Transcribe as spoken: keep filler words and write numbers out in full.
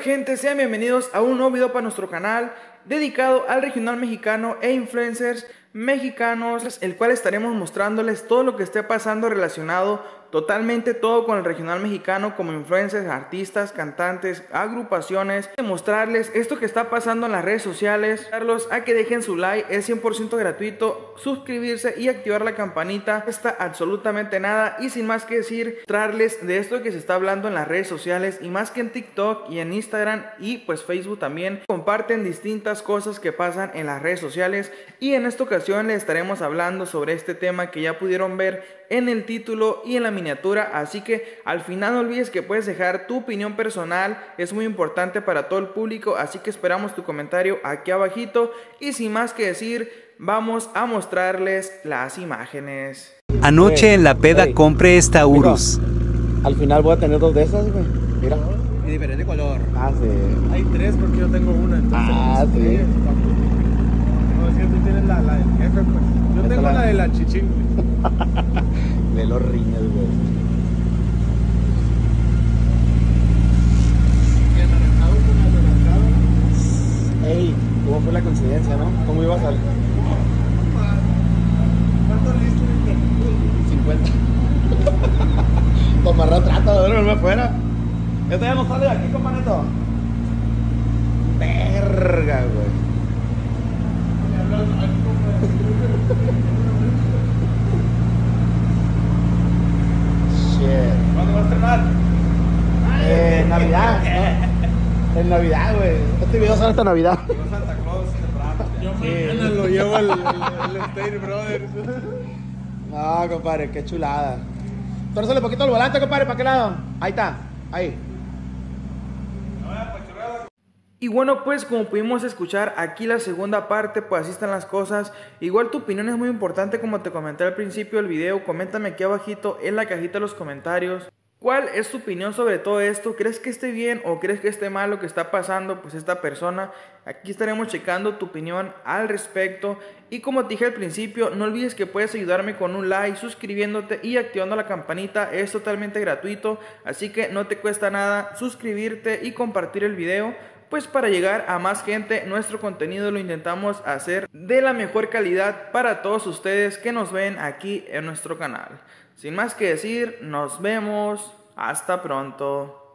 gente? Sean bienvenidos a un nuevo video para nuestro canal dedicado al regional mexicano e influencers mexicanos, el cual estaremos mostrándoles todo lo que esté pasando relacionado totalmente todo con el regional mexicano, como influencers, artistas, cantantes, agrupaciones, mostrarles esto que está pasando en las redes sociales, darlos a que dejen su like, es cien por ciento gratuito, suscribirse y activar la campanita, no está absolutamente nada. Y sin más que decir, traerles de esto que se está hablando en las redes sociales, y más que en TikTok y en Instagram y pues Facebook también comparten distintas cosas que pasan en las redes sociales, y en esta ocasión les estaremos hablando sobre este tema que ya pudieron ver en el título y en la miniatura. Así que al final no olvides que puedes dejar tu opinión personal, es muy importante para todo el público, así que esperamos tu comentario aquí abajito. Y sin más que decir, vamos a mostrarles las imágenes. Anoche en la peda hey, compré esta Urus. Mijo, al final voy a tener dos de esas, güey. Mira. Y diferente color. Ah, sí. Hay tres porque yo tengo una. Entonces, ah, sí. sí. No, es que tú tienes la, la del jefe, pues. Yo Esta tengo la... la de la chichín, güey. De los rines, güey. Ey, ¿cómo fue la coincidencia, no? ¿Cómo iba a salir? ¿Cuántos litros? cincuenta. Tomarra trata de verme afuera. Esto ya no sale de aquí, compañero. Verga, güey. ¿Cuándo va a estrenar? Eh, Navidad, ¿no? En Navidad, güey. Este video sale hasta Navidad. Yo Santa Claus temprano. Yo mañana lo llevo al State Brothers. No, compadre, qué chulada. Tórcele poquito el volante, compadre, ¿para qué lado? Ahí está, ahí. Y bueno, pues como pudimos escuchar aquí la segunda parte, pues así están las cosas. Igual tu opinión es muy importante, como te comenté al principio del video. Coméntame aquí abajito en la cajita de los comentarios ¿cuál es tu opinión sobre todo esto? ¿Crees que esté bien o crees que esté mal lo que está pasando pues esta persona? Aquí estaremos checando tu opinión al respecto. Y como te dije al principio, no olvides que puedes ayudarme con un like, suscribiéndote y activando la campanita. Es totalmente gratuito, así que no te cuesta nada suscribirte y compartir el video, pues para llegar a más gente. Nuestro contenido lo intentamos hacer de la mejor calidad para todos ustedes que nos ven aquí en nuestro canal. Sin más que decir, nos vemos, hasta pronto.